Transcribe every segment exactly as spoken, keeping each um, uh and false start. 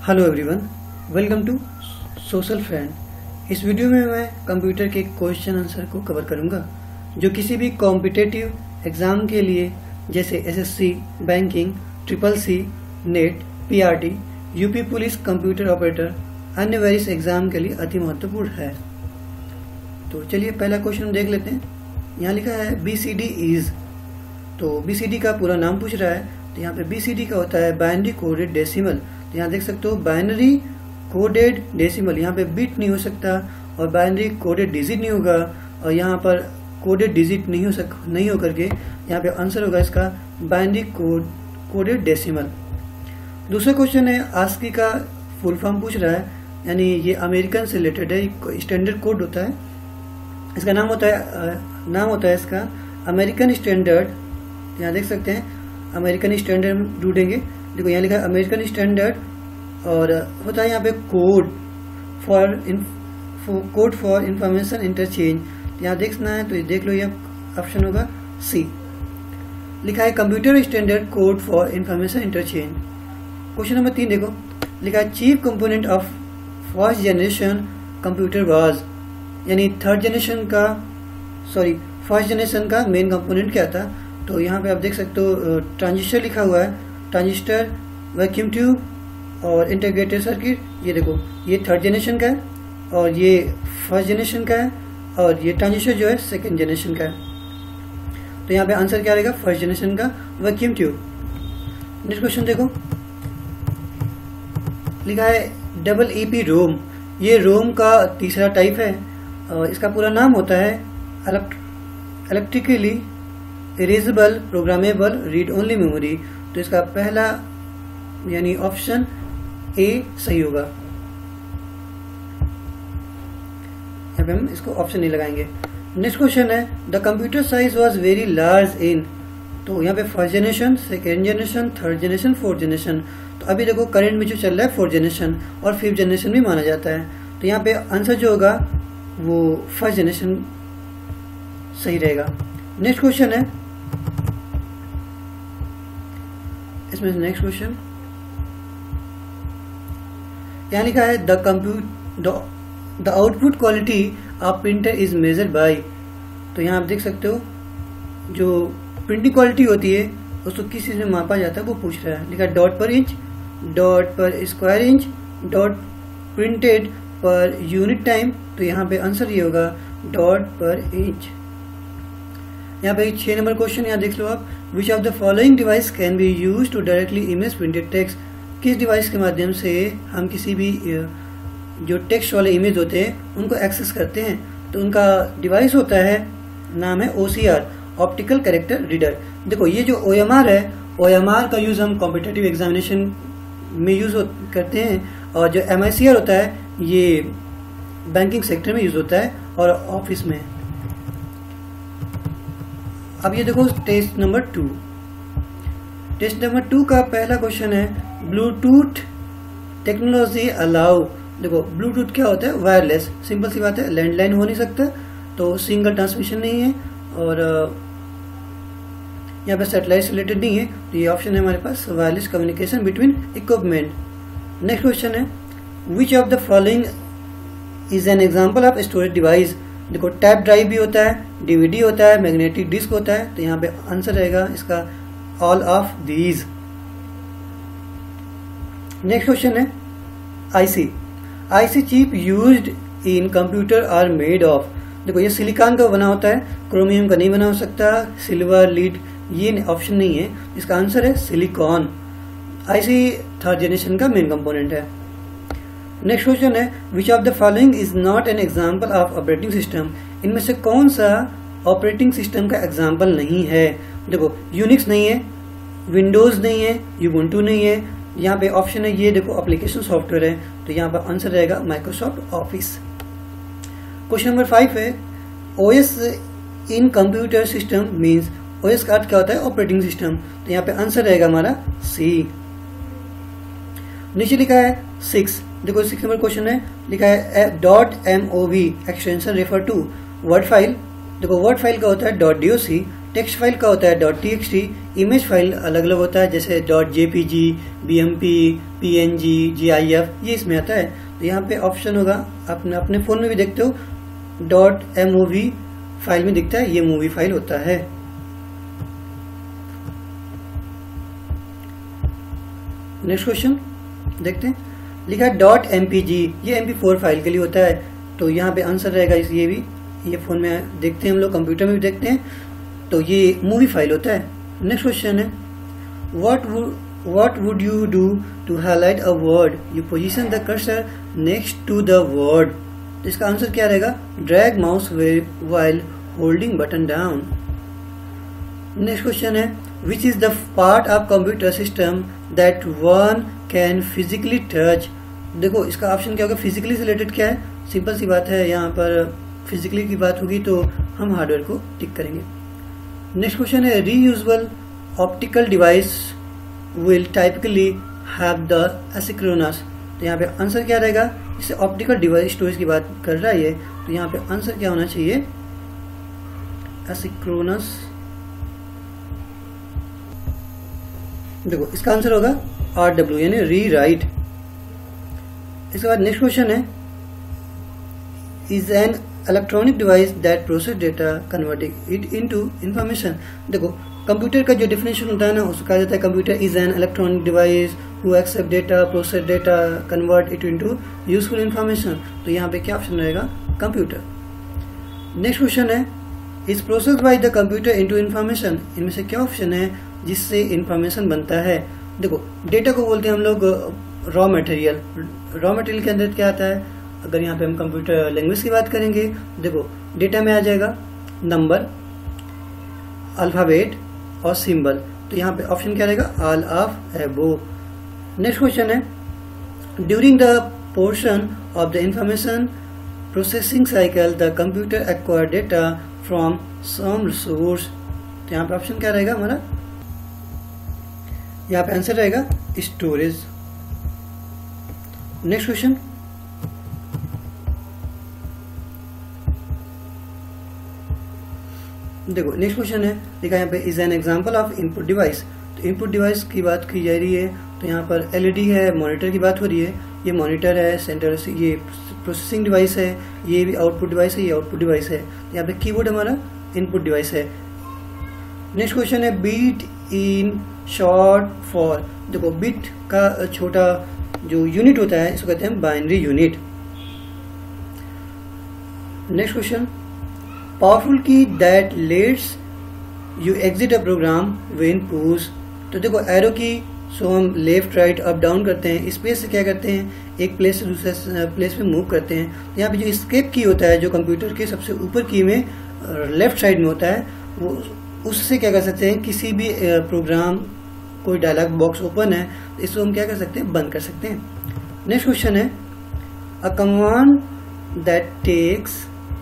Hello everyone, welcome to social friend. इस video में मैं कंप्यूटर के क्वेश्चन आंसर को कवर करूंगा जो किसी भी कॉम्पिटिटिव एग्जाम के लिए जैसे SSC, banking, triple C, net, PRT, UP police, computer operator, अन्य वेरियस एग्जाम के लिए अति महत्वपूर्ण है। तो चलिए पहला क्वेश्चन देख लेते हैं। यहाँ लिखा है बीसीडी इज, तो बीसीडी का पूरा नाम पूछ रहा है। तो यहाँ पे बीसीडी का होता है बाइनरी कोडेड डेसिमल। तो यहाँ देख सकते हो बाइनरी कोडेड डेसिमल, यहाँ पे बिट नहीं हो सकता और बाइनरी कोडेड डिजिट नहीं होगा और यहाँ पर कोडेड डिजिट नहीं हो सक नहीं हो करके यहाँ पे आंसर होगा इसका बाइनरी कोड कोडेड डेसिमल। दूसरा क्वेश्चन है आस्की का फुल फॉर्म पूछ रहा है, यानी ये अमेरिकन से रिलेटेड है, स्टैंडर्ड कोड होता है। इसका नाम होता है नाम होता है इसका अमेरिकन स्टैंडर्ड। यहाँ देख सकते हैं अमेरिकन स्टैंडर्ड ढूंढेंगे। देखो यहाँ लिखा है अमेरिकन स्टैंडर्ड और होता है यहाँ पे code for code for information interchange. यहाँ देखना है तो देख लो, ये ऑप्शन होगा सी। लिखा है computer standard code for information interchange. Question number तीन देखो, लिखा है chief component of first generation computer was, यानी थर्ड जनरेशन का सॉरी फर्स्ट जनरेशन का मेन कंपोनेंट क्या था। तो यहाँ पे आप देख सकते हो ट्रांजिस्टर लिखा हुआ है, ट्रांजिस्टर, वैक्यूम ट्यूब और इंटीग्रेटेड सर्किट। ये देखो ये थर्ड जनरेशन का है और ये फर्स्ट जनरेशन का है और ये ट्रांजिस्टर जो है सेकेंड जनरेशन का है। तो यहाँ पे आंसर क्या रहेगा, फर्स्ट जनरेशन का वैक्यूम ट्यूब। नेक्स्ट क्वेश्चन देखो, लिखा है डबल ईपी रोम। ये रोम का तीसरा टाइप है और इसका पूरा नाम होता है electrically erasable programmable read only memory. तो इसका पहला यानी ऑप्शन ए सही होगा। यहाँ पे हम इसको ऑप्शन नहीं लगाएंगे। नेक्स्ट क्वेश्चन है the computer size was very large in. तो यहाँ पे first generation, second generation, third generation, fourth generation. तो अभी देखो करंट में जो चल रहा है फोर्थ जनरेशन और फिफ्थ जनरेशन भी माना जाता है। तो यहाँ पे आंसर जो होगा वो फर्स्ट जनरेशन सही रहेगा। नेक्स्ट क्वेश्चन है इसमें नेक्स्ट क्वेश्चन यहाँ लिखा है the compute the output quality of printer is measured by. तो यहाँ आप देख सकते हो जो प्रिंटिंग क्वालिटी होती है उसको किस चीज में मापा जाता है वो पूछ रहा है। लिखा है dot per inch, dot per square inch, dot printed per unit time. तो यहाँ पे आंसर ये होगा डॉट पर इंच। यहाँ पे छह नंबर क्वेश्चन यहाँ देख लो आप, which of the following device can be use to directly image printed text. किस डिवाइस के माध्यम से हम किसी भी जो टेक्स्ट वाले इमेज होते हैं उनको एक्सेस करते हैं। तो उनका डिवाइस होता है, नाम है ओसीआर, ऑप्टिकल कैरेक्टर रीडर। देखो ये जो ओएमआर है, ओएमआर का यूज हम कॉम्पिटिटिव एग्जामिनेशन में यूज करते हैं और जो एमआईसीआर होता है ये बैंकिंग सेक्टर में यूज होता है और ऑफिस में। अब ये देखो test number two. Test number two का पहला क्वेश्चन है ब्लूटूथ टेक्नोलॉजी अलाउ। देखो ब्लूटूथ क्या होता है, वायरलेस। सिंपल सी बात है, लैंडलाइन हो नहीं सकता तो सिंगल ट्रांसमिशन नहीं है और यहाँ पे सैटेलाइट से रिलेटेड नहीं है। तो ये ऑप्शन है हमारे पास wireless communication between equipment. Next question है which of the following is an example of storage device. देखो टैप ड्राइव भी होता है, डीवीडी होता है, मैग्नेटिक डिस्क होता है। तो यहाँ पे आंसर रहेगा इसका all of these. Next question है IC. IC chip used in computer are made of. देखो ये सिलिकॉन का बना होता है, क्रोमियम का नहीं बना हो सकता, सिल्वर, लीड, ये ऑप्शन नहीं है। इसका आंसर है सिलिकॉन। आईसी थर्ड जनरेशन का मेन कंपोनेंट है। नेक्स्ट क्वेश्चन है which of the following is not an example of operating system. इनमें से कौन सा ऑपरेटिंग सिस्टम का एग्जाम्पल नहीं है। देखो यूनिक्स नहीं है, विंडोज नहीं है, यूबुंटू नहीं है। यहाँ पे ऑप्शन है ये देखो एप्लीकेशन सॉफ्टवेयर है। तो यहाँ पर आंसर रहेगा Microsoft Office. Question number five है OS in computer system means. OS का अर्थ क्या होता है, ऑपरेटिंग सिस्टम। तो यहाँ पे आंसर रहेगा हमारा सी। नीचे लिखा है सिक्स। देखो सिक्स नंबर क्वेश्चन है, लिखा है dot M O V extension refer to word file. देखो वर्ड फाइल का होता है dot D O C, text file का होता है dot T X T, image file अलग अलग होता है जैसे dot JPG, BMP, PNG, GIF, ये इसमें आता है। तो यहाँ पे ऑप्शन होगा, अपने अपने फोन में भी देखते हो डॉट एमओवी फाइल में दिखता है, ये मूवी फाइल होता है। नेक्स्ट क्वेश्चन देखते हैं, लिखा है डॉट एमपीजी, ये एम पी फोर फाइल के लिए होता है। तो यहाँ पे आंसर रहेगा इस, ये भी ये फोन में देखते हैं हम लोग, कंप्यूटर में भी देखते हैं, तो ये मूवी फाइल होता है। नेक्स्ट क्वेश्चन है, what what would you do to highlight a word, you position the cursor next to the word. तो इसका आंसर क्या रहेगा, drag mouse while holding button down. Next question है, which is the part of computer system that one can physically touch. देखो इसका option क्या होगा, physically से रिलेटेड क्या है, सिंपल सी बात है, यहाँ पर फिजिकली की बात होगी तो हम हार्डवेयर को टिक करेंगे। नेक्स्ट क्वेश्चन है, reusable optical device will typically have the asynchronous. तो यहाँ पे आंसर क्या रहेगा, इससे ऑप्टिकल डिवाइस स्टोरेज की बात कर रहा है, तो यहाँ पे आंसर क्या होना चाहिए, एसिंक्रोनस। देखो इसका आंसर होगा आर डब्ल्यू यानी री राइट। इसके बाद नेक्स्ट क्वेश्चन है, is an electronic device that process data converting it into information. देखो कंप्यूटर का जो डेफिनेशन होता है ना, उसको कहा जाता है computer is an electronic device who accept data, process data, convert it into useful information. तो यहाँ पे क्या ऑप्शन रहेगा, कंप्यूटर। नेक्स्ट क्वेश्चन है, is process by the computer into information. इनमें से क्या ऑप्शन है जिससे इंफॉर्मेशन बनता है। देखो डेटा को बोलते हैं हम लोग रॉ मटेरियल, रॉ मटेरियल के अंदर क्या आता है, अगर यहाँ पे हम कंप्यूटर लैंग्वेज की बात करेंगे, देखो डेटा में आ जाएगा नंबर, अल्फाबेट और सिंबल। तो यहाँ पे ऑप्शन क्या रहेगा, all of above. Next question है, during the portion of the information processing cycle the computer acquire data from some resource. तो यहाँ पे ऑप्शन क्या रहेगा हमारा, यहाँ पे आंसर रहेगा स्टोरेज। नेक्स्ट क्वेश्चन, देखो नेक्स्ट क्वेश्चन है, देखा यहाँ पे is an example of input device. तो इनपुट डिवाइस की बात की जा रही है, तो यहाँ पर एलईडी है, मॉनिटर की बात हो रही है, ये मॉनिटर है, सेंटर ये प्रोसेसिंग डिवाइस है, ये भी आउटपुट डिवाइस है, ये आउटपुट डिवाइस है। यहाँ पे कीबोर्ड हमारा इनपुट डिवाइस है। नेक्स्ट क्वेश्चन है, बीट इन शॉर्ट फॉर। देखो बिट का छोटा जो यूनिट होता है इसको कहते हैं binary unit. Next question, powerful key that lets you exit a program when push. तो देखो एरो की सो हम लेफ्ट राइट अप डाउन करते हैं, स्पेस से क्या करते हैं, एक प्लेस से दूसरे प्लेस में मूव करते हैं। यहाँ पे जो एस्केप की होता है जो कंप्यूटर के सबसे ऊपर की में लेफ्ट साइड में होता है, वो उससे क्या कर सकते हैं, किसी भी प्रोग्राम कोई डायलॉग बॉक्स ओपन है तो इसको हम क्या कर सकते हैं, बंद कर सकते हैं। नेक्स्ट क्वेश्चन है, अ कमांड दैट टेक्स।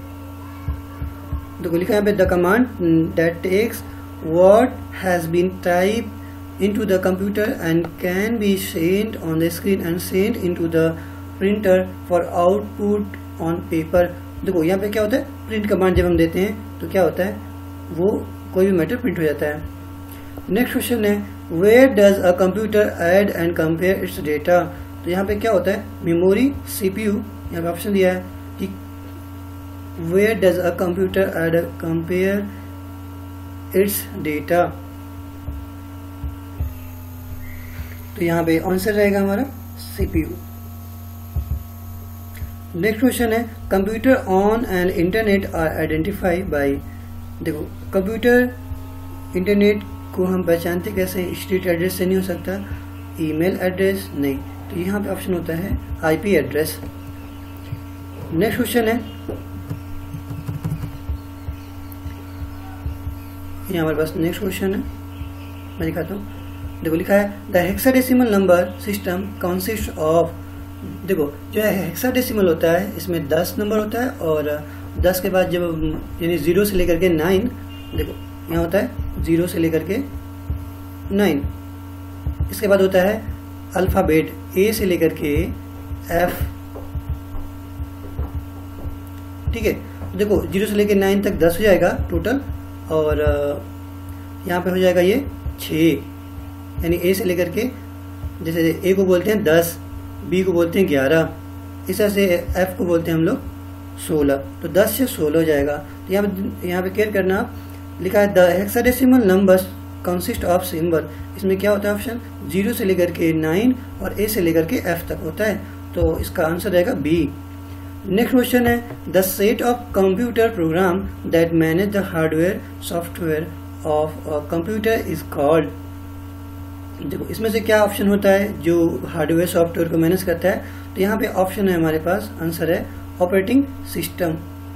देखो लिखा है यहाँ पे, the command that takes what has been type into the computer and can be sent on the screen and sent into the printer for output on paper। देखो यहाँ पे क्या होता है, प्रिंट कमांड जब हम देते हैं तो क्या होता है, वो कोई भी मैटर प्रिंट हो जाता है। नेक्स्ट क्वेश्चन है, where does a computer add and compare its data। तो यहाँ पे क्या होता है, मेमोरी, सीपीयू, यहाँ पे ऑप्शन दिया है कि where does a computer add and compare its data। तो यहाँ पे आंसर रहेगा हमारा सीपीयू। नेक्स्ट क्वेश्चन है, computer on and internet are identify by. देखो कंप्यूटर इंटरनेट को हम पहचानते कैसे, स्ट्रीट एड्रेस से नहीं हो सकता, ईमेल एड्रेस नहीं, तो यहाँ पे ऑप्शन होता है आईपी एड्रेस। नेक्स्ट क्वेश्चन है, ये हमारे पास नेक्स्ट क्वेश्चन है, मैं दिखाता हूँ। देखो लिखा है, the hexadecimal number system consist of. देखो जो है हेक्साडेसिमल होता है इसमें दस नंबर होता है, और दस के बाद जब यानी जीरो से लेकर के नाइन, देखो यहाँ होता है जीरो से लेकर के नाइन। इसके बाद होता है अल्फाबेट, ए से लेकर के एफ, ठीक है। देखो जीरो से लेकर नाइन तक दस हो जाएगा टोटल, और यहाँ पे हो जाएगा ये छः, यानी ए से लेकर के, जैसे ए को बोलते हैं दस, बी को बोलते हैं ग्यारह, इस तरह से एफ को बोलते हैं हम लोग सोलह। तो दस से सोलह हो जाएगा। तो यहाँ पे यहाँ पे केयर करना, लिखा है the hexadecimal numbers consist of symbol. इसमें क्या होता है ऑप्शन, जीरो से लेकर के नाइन और ए से लेकर के एफ तक होता है। तो इसका आंसर रहेगा बी। नेक्स्ट क्वेश्चन है the set of computer program that manage the hardware software of a computer is called. देखो इसमें से क्या ऑप्शन होता है जो हार्डवेयर सॉफ्टवेयर को मैनेज करता है। तो यहाँ पे ऑप्शन है हमारे पास, आंसर है ऑपरेटिंग सिस्टम,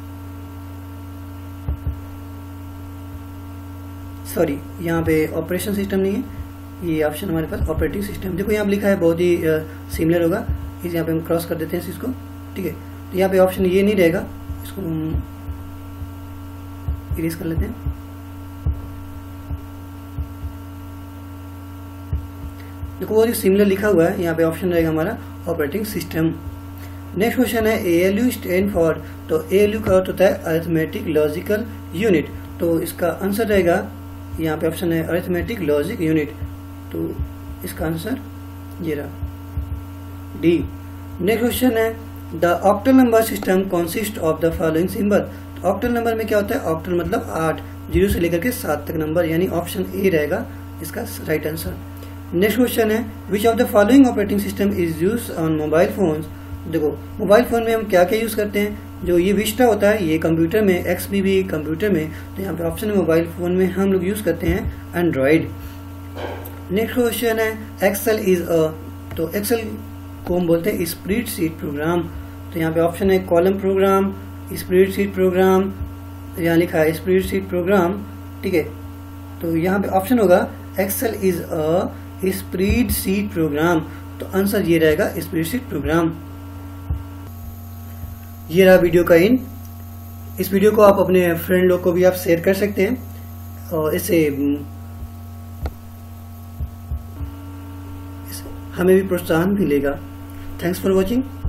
सॉरी यहाँ पे ऑपरेशन सिस्टम नहीं है, ये ऑप्शन हमारे पास ऑपरेटिंग सिस्टम। देखो यहाँ पे लिखा है, बहुत ही सिमिलर होगा, इस यहाँ पे हम क्रॉस कर देते हैं इसको, ठीक है। तो यहाँ पे ऑप्शन ये नहीं रहेगा, इसको इरेज कर लेते हैं। देखो बहुत ही सिमिलर लिखा हुआ है, यहाँ पे ऑप्शन रहेगा हमारा ऑपरेटिंग सिस्टम। नेक्स्ट क्वेश्चन है A L U stand for. तो ए एल यू का अर्थ होता है अरिथमेटिक लॉजिकल यूनिट। तो इसका आंसर रहेगा, यहाँ पे ऑप्शन है अरिथमेटिक लॉजिक यूनिट। तो इसका आंसर ये रहा डी। नेक्स्ट क्वेश्चन है the octal number system consist of the following symbol. तो ऑक्टल नंबर में क्या होता है, ऑक्टल मतलब आठ, जीरो से लेकर के सात तक नंबर, यानी ऑप्शन ए रहेगा इसका राइट आंसर। नेक्स्ट क्वेश्चन है which of the following operating system is use on mobile phones. देखो मोबाइल फोन में हम क्या क्या यूज करते हैं, जो ये विस्टा होता है ये कंप्यूटर में, एक्स बी भी कंप्यूटर में। तो यहाँ पे ऑप्शन है मोबाइल फोन में हम लोग यूज करते हैं एंड्रॉइड। नेक्स्ट क्वेश्चन है एक्सेल इज अ। तो एक्सेल को हम बोलते हैं स्प्रेडशीट प्रोग्राम। तो यहाँ पे ऑप्शन है कॉलम प्रोग्राम, स्प्रेडशीट प्रोग्राम, यहाँ लिखा है स्प्रेडशीट प्रोग्राम, ठीक है। तो यहाँ पे ऑप्शन होगा Excel is a spreadsheet program. तो आंसर ये रहेगा स्प्रेडशीट प्रोग्राम। ये रहा वीडियो का इन। इस वीडियो को आप अपने फ्रेंड लोग को भी आप शेयर कर सकते हैं और इससे हमें भी प्रोत्साहन मिलेगा। Thanks for watching.